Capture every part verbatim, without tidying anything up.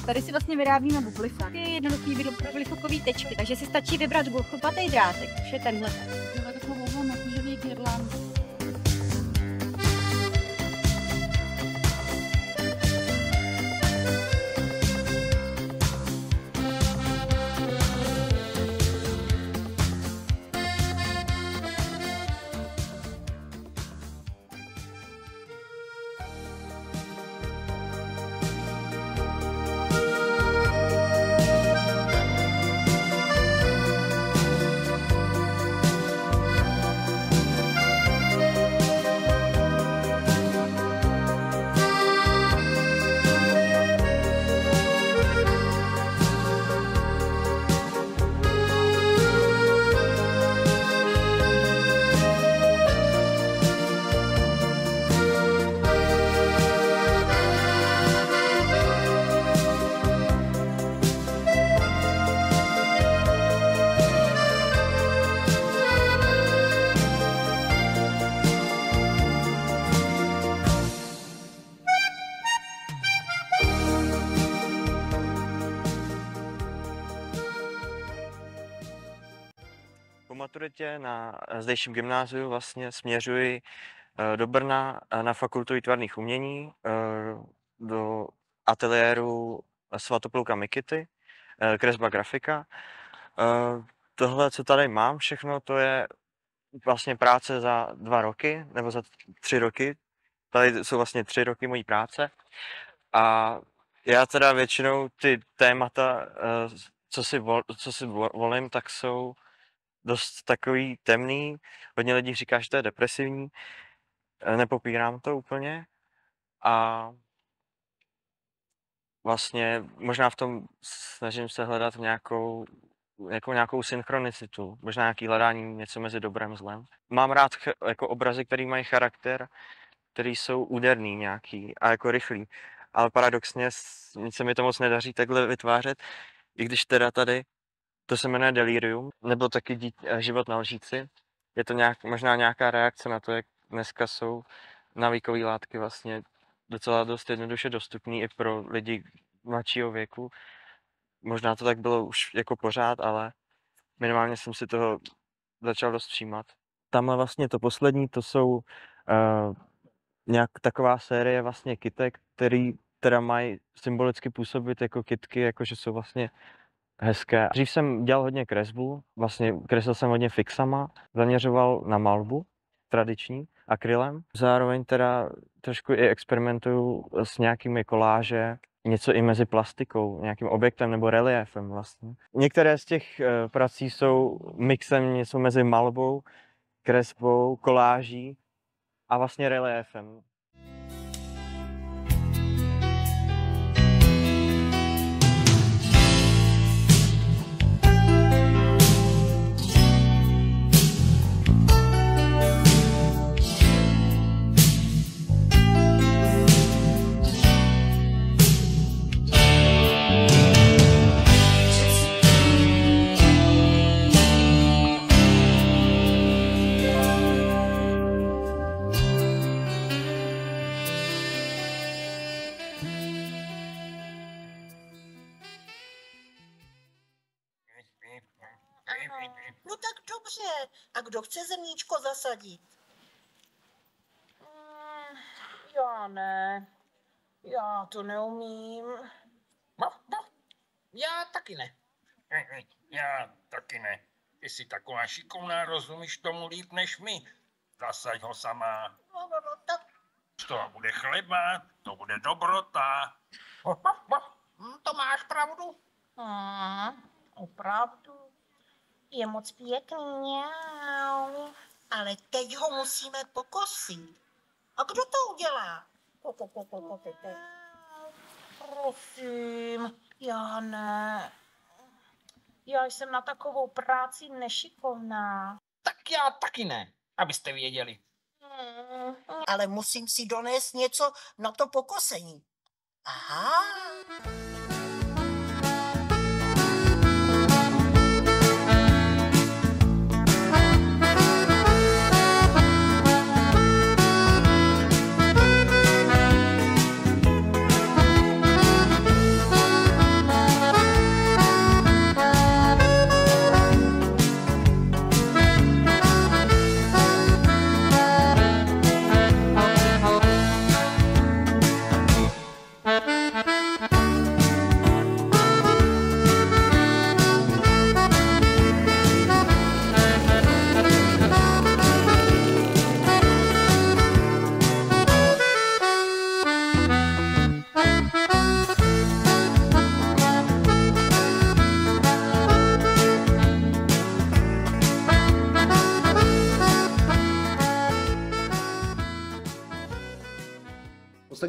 tady si vlastně vyrábíme bublifoky, jednoduchý bublifokový tečky, takže si stačí vybrat chlupatý drátek, což je tenhle. Tohle takovou na kůžový girlandu. Po maturitě na zdejším gymnáziu vlastně směřuji do Brna na Fakultu výtvarných umění, do ateliéru Svatopluka Mikity, kresba grafika. Tohle, co tady mám všechno, to je vlastně práce za dva roky, nebo za tři roky. Tady jsou vlastně tři roky mojí práce. A já teda většinou ty témata, co si, vol, co si volím, tak jsou dost takový temný. Hodně lidí říká, že to je depresivní. Nepopírám to úplně. A vlastně možná v tom snažím se hledat nějakou, jako nějakou synchronicitu. Možná nějaký hledání něco mezi dobrem a zlem. Mám rád jako obrazy, které mají charakter, který jsou úderný nějaký a jako rychlý. Ale paradoxně se mi to moc nedaří takhle vytvářet, i když teda tady to se jmenuje Delirium, nebo taky dít, Život na lžíci. Je to nějak, možná nějaká reakce na to, jak dneska jsou návykové látky vlastně docela dost jednoduše dostupný i pro lidi mladšího věku. Možná to tak bylo už jako pořád, ale minimálně jsem si toho začal dost všímat. Tamhle vlastně to poslední, to jsou uh, nějak taková série vlastně kytek, který teda mají symbolicky působit jako kytky, jakože jsou vlastně hezké. Dřív jsem dělal hodně kresbu, vlastně kreslil jsem hodně fixama, zaměřoval na malbu tradiční, akrylem. Zároveň teda trošku i experimentuju s nějakými koláže, něco i mezi plastikou, nějakým objektem nebo reliéfem vlastně. Některé z těch uh, prací jsou mixem něco mezi malbou, kresbou, koláží a vlastně reliéfem. No tak dobře. A kdo chce zrníčko zasadit? Mm, já ne. Já to neumím. Já taky ne. Já taky ne. Ty jsi taková šikovná, rozumíš tomu líp než my. Zasaď ho sama. No, no, no, tak. Z toho bude chleba, to bude dobrota. Hm, to máš pravdu. Mm, opravdu. Je moc pěkný. Ale teď ho musíme pokosit. A kdo to udělá? Prosím, já ne. Já jsem na takovou práci nešikovná. Tak já taky ne, abyste věděli. Ale musím si donést něco na to pokosení. Aha.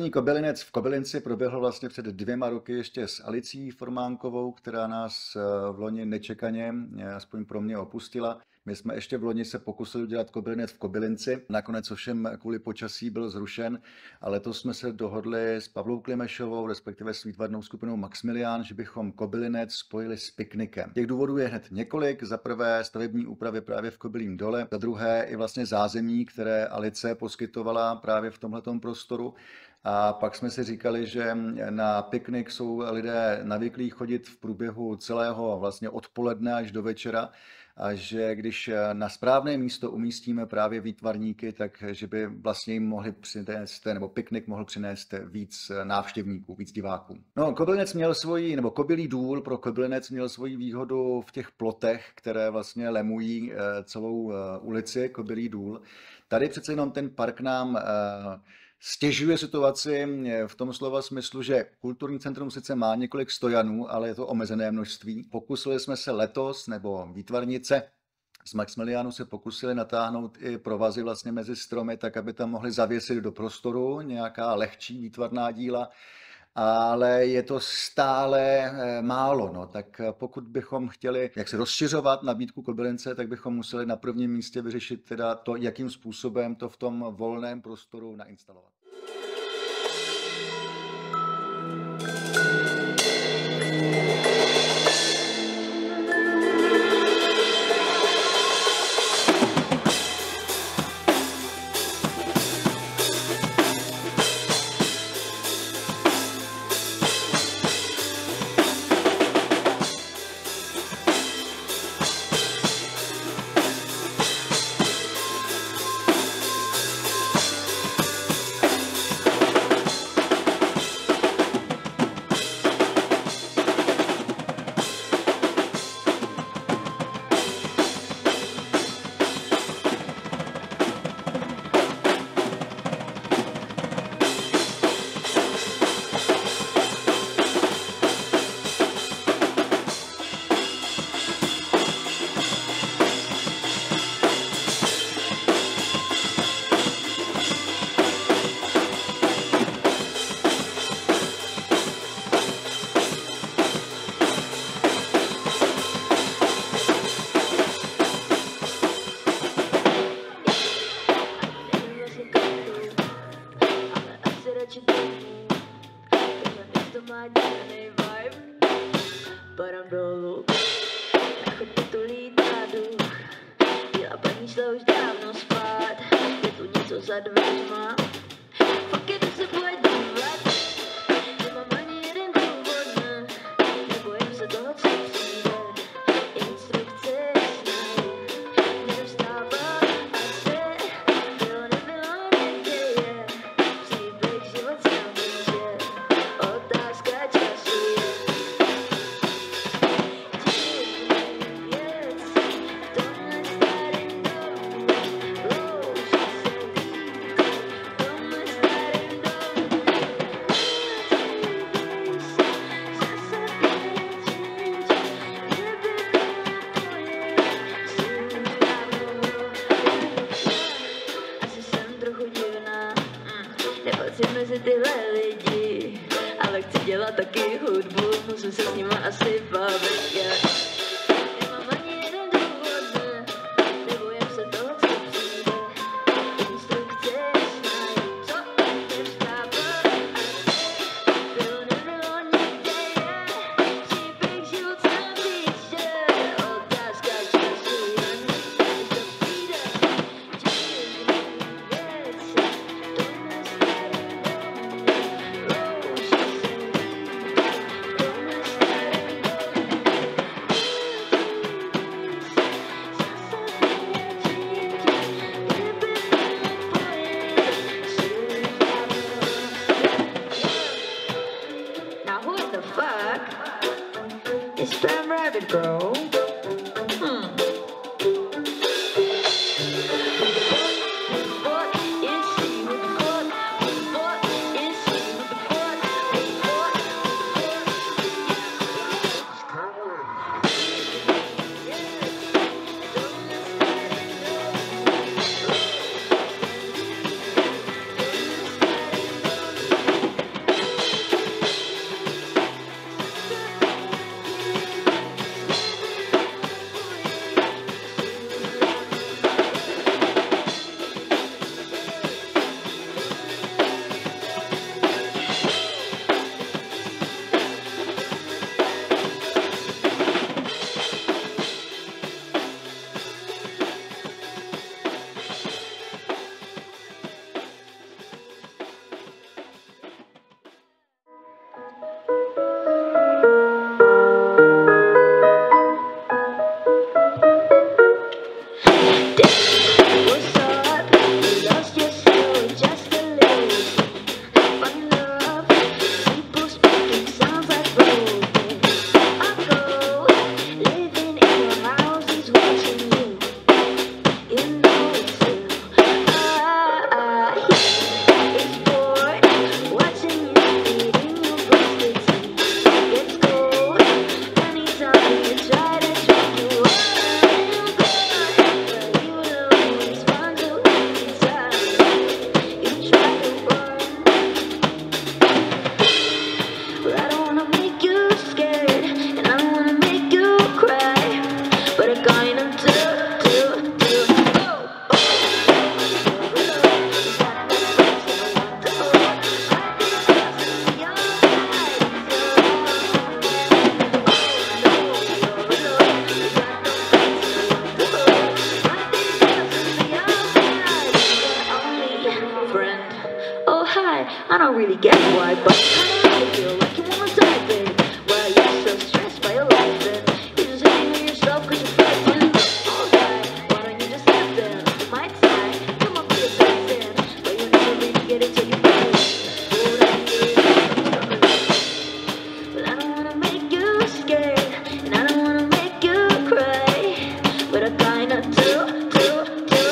Poslední kobylinec v Kobylinci proběhl vlastně před dvěma roky ještě s Alicí Formánkovou, která nás v loni nečekaně, aspoň pro mě, opustila. My jsme ještě v loni se pokusili udělat kobylinec v Kobylinci, nakonec ovšem kvůli počasí byl zrušen a letos jsme se dohodli s Pavlou Klimešovou, respektive s výtvarnou skupinou Maximilián, že bychom Kobylinec spojili s piknikem. Těch důvodů je hned několik. Za prvé stavební úpravy právě v Kobylím dole, za druhé i vlastně zázemí, které Alice poskytovala právě v tomhletom prostoru. A pak jsme si říkali, že na piknik jsou lidé navyklí chodit v průběhu celého vlastně odpoledne až do večera, a že když na správné místo umístíme právě výtvarníky, tak že by vlastně jim mohli přinést, nebo piknik mohl přinést víc návštěvníků, víc diváků. No, Kobylinec měl svoji, nebo Kobylí důl pro Kobylinec měl svoji výhodu v těch plotech, které vlastně lemují celou ulici Kobylí důl. Tady přece jenom ten park nám stěžuje situaci v tom slova smyslu, že kulturní centrum sice má několik stojanů, ale je to omezené množství. Pokusili jsme se letos, nebo výtvarnice z Maximiliánu se pokusili natáhnout i provazy vlastně mezi stromy, tak aby tam mohli zavěsit do prostoru nějaká lehčí výtvarná díla, ale je to stále málo. No. Tak pokud bychom chtěli jak se rozšiřovat nabídku Kobylince, tak bychom museli na prvním místě vyřešit teda to, jakým způsobem to v tom volném prostoru nainstalovat. get why, but I don't feel like you wanna dive in. Why you're so stressed by your life and you're just hating on yourself cause you're frightened. Alright, why don't you just have them? You might say, you might be a person, but you'll never really get it till you feel it. Hold on to it, but I don't wanna make you scared, and I don't wanna make you cry, but I kinda do, do, do.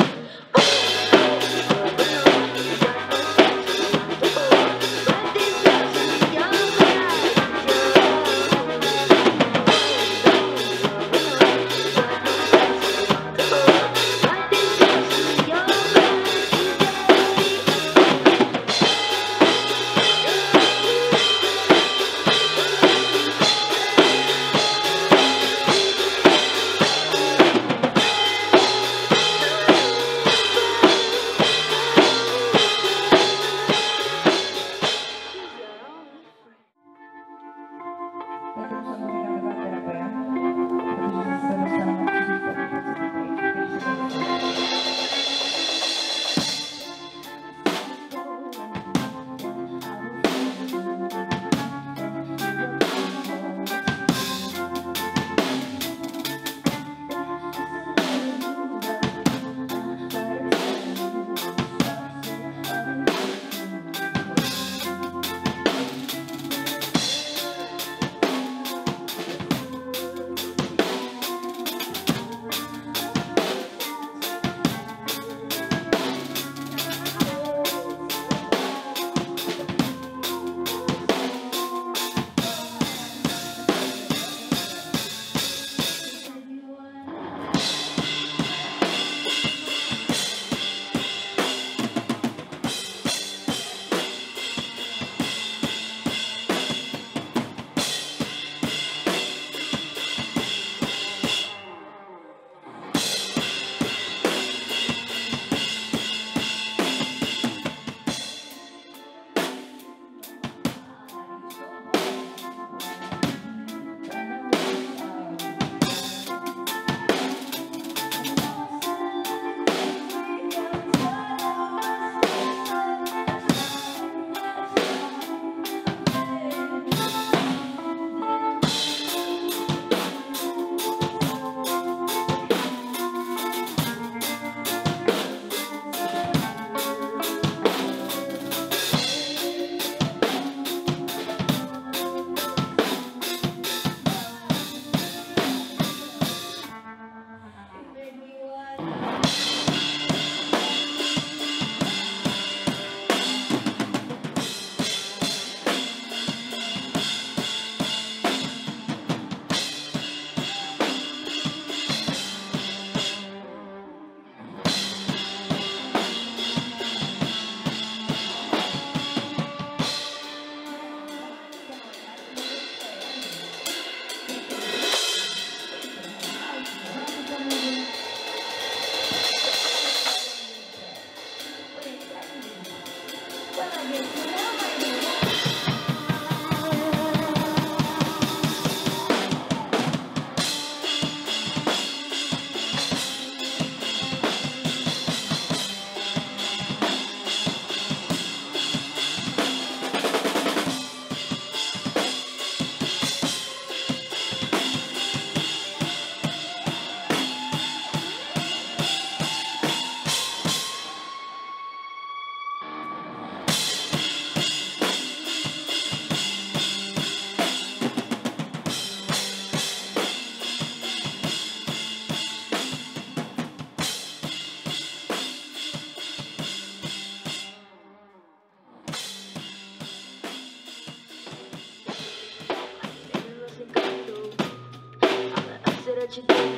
That you do,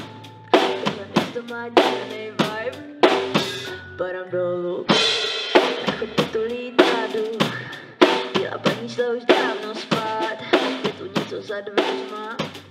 you're next to my D N A vibe, but I'm dolu. Nechod potulít zádu, byla paní se už dávno spát, je tu něco za dveřma.